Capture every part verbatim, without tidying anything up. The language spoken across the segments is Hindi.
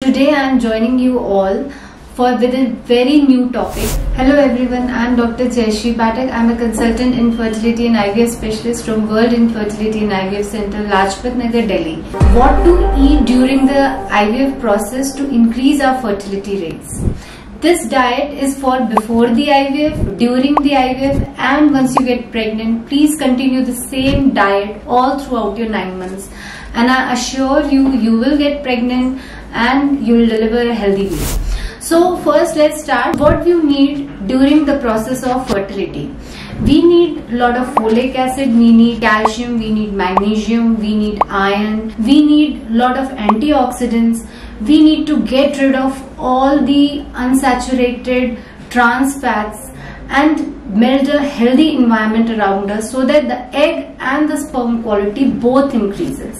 Today I am joining you all for with a very new topic. Hello everyone, I am Doctor Jayashree Pathak. I am a consultant infertility and I V F specialist from World Infertility and I V F Center, Lajpat Nagar, Delhi. What to eat during the I V F process to increase our fertility rates? This diet is for before the I V F, during the I V F, and once you get pregnant. Please continue the same diet all throughout your nine months. And I assure you, you will get pregnant and you will deliver a healthy baby. So first let's start what you need during the process of fertility. We need a lot of folic acid, we need calcium, we need magnesium, we need iron, we need a lot of antioxidants. We need to get rid of all the unsaturated trans fats and build a healthy environment around us so that the egg and the sperm quality both increases.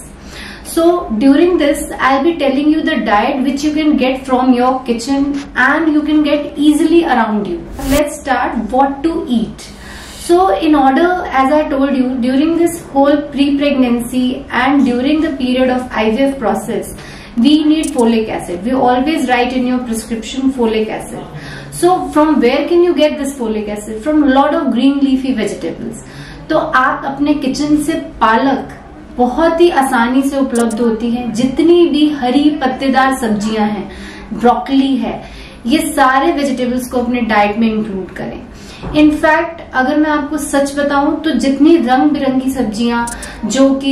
So during this, I'll be telling you the diet which you can get from your kitchen and you can get easily around you. Let's start what to eat. So in order, as I told you, during this whole pre-pregnancy and during the period of I V F process, we need folic acid. We always write in your prescription folic acid. So from where can you get this folic acid? From a lot of green leafy vegetables. तो आप अपने किचन से पालक बहुत ही आसानी से उपलब्ध होती है. जितनी भी हरी पत्तेदार सब्जियां हैं, ब्रोकली है, ये सारे वेजिटेबल्स को अपने डाइट में इंक्लूड करें. इनफैक्ट अगर मैं आपको सच बताऊं तो जितनी रंग बिरंगी सब्जियां, जो कि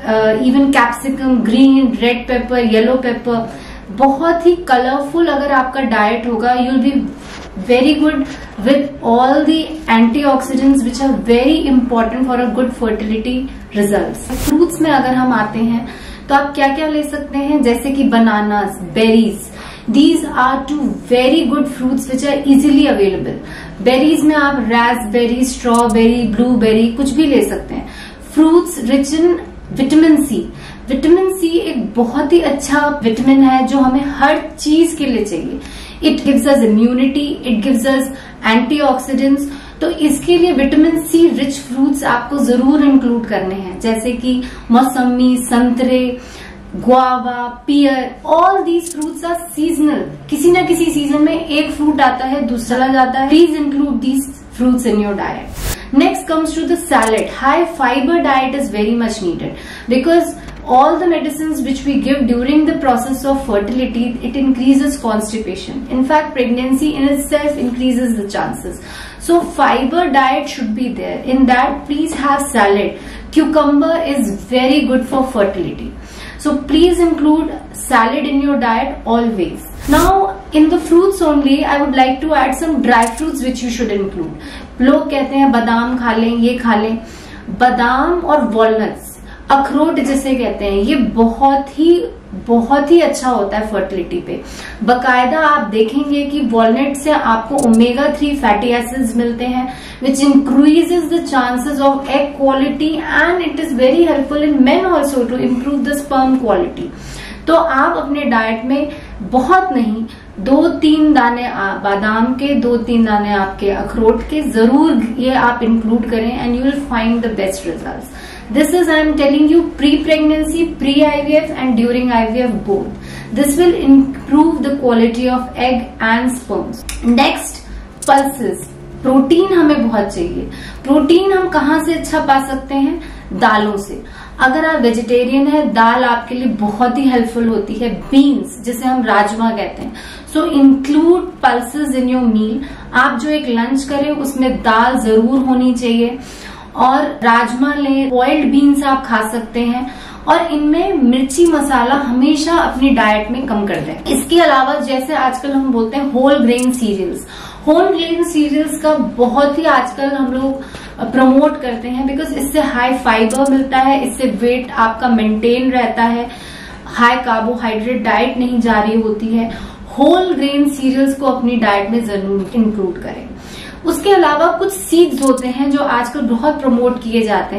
even capsicum, green, red pepper, yellow pepper, बहुत ही कलरफुल अगर आपका डाइट होगा, you will be very good with all the antioxidants which are very important for a good fertility results. Fruits में अगर हम आते हैं तो आप क्या क्या ले सकते हैं, जैसे कि bananas, berries. These are two very good fruits which are easily available. Berries में आप रास्पबेरी, स्ट्रॉबेरी, ब्लूबेरी कुछ भी ले सकते हैं. Fruits rich in vitamin C. Vitamin C एक बहुत ही अच्छा विटामिन है जो हमें हर चीज के लिए चाहिए. It gives us immunity, it gives us antioxidants. तो इसके लिए विटामिन सी रिच फ्रूट्स आपको जरूर इंक्लूड करने हैं, जैसे कि मौसमी, संतरे, guava, pear. All these fruits are seasonal. किसी ना किसी सीजन में एक फ्रूट आता है, दूसरा चला जाता है. Please include these fruits in your diet. Next comes to the salad. High fiber diet is very much needed because all the medicines which we give during the process of fertility, it increases constipation. In fact, pregnancy in itself increases the chances. So fiber diet should be there. In that, please have salad. Cucumber is very good for fertility. So please include salad in your diet always. Now in the fruits only, I would like to add some dry fruits which you should include. लोग कहते हैं बादाम खा लें, ये खा लें. बादाम और वॉलनट्स, अखरोट जिसे कहते हैं, ये बहुत ही बहुत ही अच्छा होता है फर्टिलिटी पे. बकायदा आप देखेंगे कि वॉलनट से आपको ओमेगा थ्री फैटी एसिड्स मिलते हैं which increases the chances of egg quality and it is very helpful in men also to improve the sperm quality. तो आप अपने डाइट में बहुत नहीं, दो तीन दाने बादाम के, दो तीन दाने आपके अखरोट के जरूर ये आप इंक्लूड करें and you will find the best results. This is I am telling you pre-pregnancy, pre-I V F and during I V F both. This will improve the quality of egg and sperms. Next, pulses. Protein हमें बहुत चाहिए. प्रोटीन हम कहाँ से अच्छा पा सकते हैं? दालों से. अगर आप वेजिटेरियन है, दाल आपके लिए बहुत ही हेल्पफुल होती है. बीन्स जिसे हम राजमा कहते हैं. So include pulses in your meal. आप जो एक लंच करें उसमें दाल जरूर होनी चाहिए और राजमा लें. बॉइल्ड बीन्स आप खा सकते हैं और इनमें मिर्ची मसाला हमेशा अपनी डाइट में कम कर दें. इसके अलावा जैसे आजकल हम बोलते हैं whole grain cereals, whole grain cereals का बहुत ही आजकल हम लोग प्रमोट करते हैं बिकॉज इससे हाई फाइबर मिलता है, इससे वेट आपका मेंटेन रहता है, हाई कार्बोहाइड्रेट डाइट नहीं जा रही होती है. होल ग्रेन सीरियल्स को अपनी डाइट में जरूर इंक्लूड करें. उसके अलावा कुछ सीड्स होते हैं जो आजकल बहुत प्रमोट किए जाते हैं.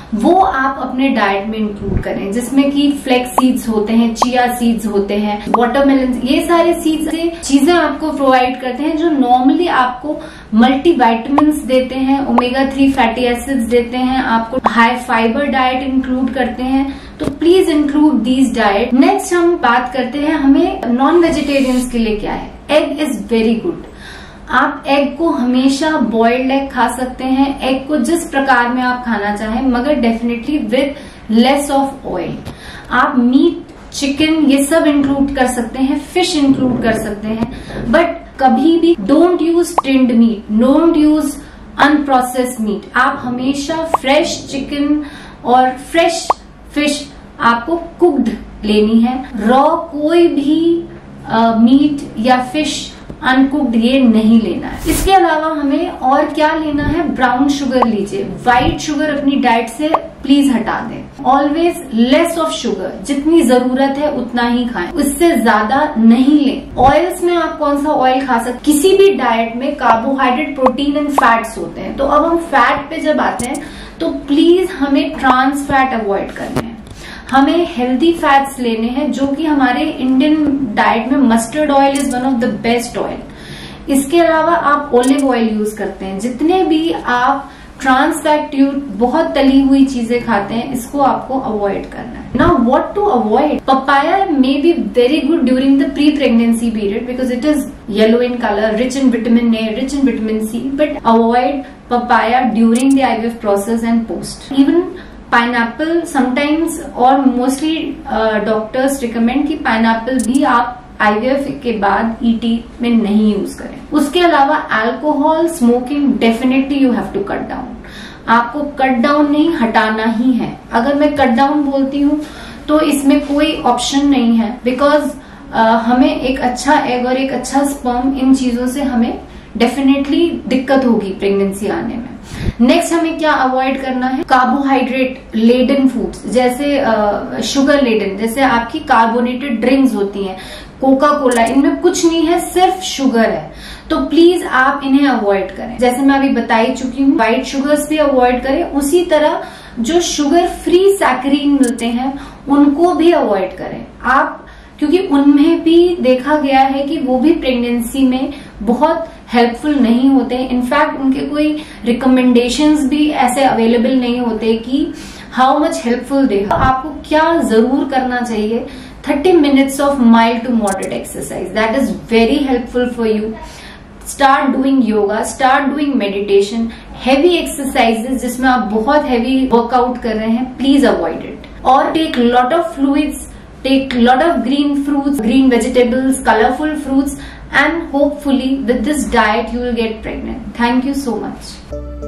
वो आप अपने डाइट में इंक्लूड करें, जिसमें कि फ्लेक्स सीड्स होते हैं, चिया सीड्स होते हैं, वाटरमेलन, ये सारे सीड्स से चीजें आपको प्रोवाइड करते हैं जो नॉर्मली आपको मल्टीविटामिन्स देते हैं, ओमेगा थ्री फैटी एसिड्स देते हैं, आपको हाई फाइबर डाइट इंक्लूड करते हैं। तो please include these diet. Next हम बात करते हैं हमें नॉन वेजिटेरियंस के लिए क्या है। Egg is very good. आप एग को हमेशा बॉइल्ड एग खा सकते हैं, एग को जिस प्रकार में आप खाना चाहें, मगर definitely with less of oil. आप मीट, चिकन ये सब इंक्लूड कर सकते हैं, फिश इंक्लूड कर सकते हैं, बट कभी भी don't use tinned meat, don't use unprocessed meat. आप हमेशा फ्रेश चिकन और फ्रेश फिश आपको कुक्ड लेनी है। रॉ कोई भी मीट या फिश अनकुक्ड ये नहीं लेना है। इसके अलावा हमें और क्या लेना है, ब्राउन शुगर लीजिए, व्हाइट शुगर अपनी डाइट से प्लीज हटा दें। ऑलवेज लेस ऑफ शुगर, जितनी जरूरत है उतना ही खाएं, उससे ज्यादा नहीं लें। ऑयल्स में आप कौन सा ऑयल खा सकते, किसी भी डाइट में कार्बोहाइड्रेट, प्रोटीन एंड फैट्स होते हैं। तो अब हम फैट पे जब आते हैं तो प्लीज हमें ट्रांस फैट अवॉइड करने हैं, हमें हेल्दी फैट्स लेने हैं, जो कि हमारे इंडियन डाइट में mustard oil is one of the best oil. इसके अलावा आप ओलिव ऑयल यूज करते हैं। जितने भी आप ट्रांस फैट बहुत तली हुई चीजें खाते हैं, इसको आपको अवॉइड करना है। Now what to avoid, papaya may be very good during the pre pregnancy period because it is yellow in colour, rich in vitamin A, rich in vitamin C, but avoid papaya during the I V F process and post. Even pineapple sometimes और mostly uh, doctors recommend कि pineapple भी आप I V F के बाद E T में नहीं यूज करें। उसके अलावा alcohol, smoking definitely you have to cut down. आपको कट डाउन नहीं, हटाना ही है। अगर मैं कट डाउन बोलती हूँ तो इसमें कोई ऑप्शन नहीं है, बिकॉज uh, हमें एक अच्छा एग और एक अच्छा स्पर्म, इन चीजों से हमें डेफिनेटली दिक्कत होगी प्रेगनेंसी आने में। नेक्स्ट हमें क्या अवॉइड करना है, कार्बोहाइड्रेट लेडन फूड्स, जैसे शुगर लेडन, जैसे आपकी कार्बोनेटेड ड्रिंक्स होती हैं, कोका कोला, इनमें कुछ नहीं है, सिर्फ शुगर है। तो प्लीज आप इन्हें अवॉइड करें। जैसे मैं अभी बता ही चुकी हूँ, व्हाइट शुगर्स भी अवॉइड करें। उसी तरह जो शुगर फ्री सैकरीन मिलते हैं उनको भी अवॉइड करें आप, क्योंकि उनमें भी देखा गया है कि वो भी प्रेगनेंसी में बहुत हेल्पफुल नहीं होते। इनफैक्ट उनके कोई रिकमेंडेशंस भी ऐसे अवेलेबल नहीं होते कि हाउ मच हेल्पफुल दे। आपको क्या जरूर करना चाहिए, thirty minutes of mild to moderate exercise, that is very helpful for you. Start doing yoga, start doing meditation. Heavy exercises जिसमें आप बहुत हैवी वर्कआउट कर रहे हैं, प्लीज अवॉइड इट। और take lot of fluids, take lot of green fruits, green vegetables, colorful fruits, and hopefully with this diet you will get pregnant. Thank you so much.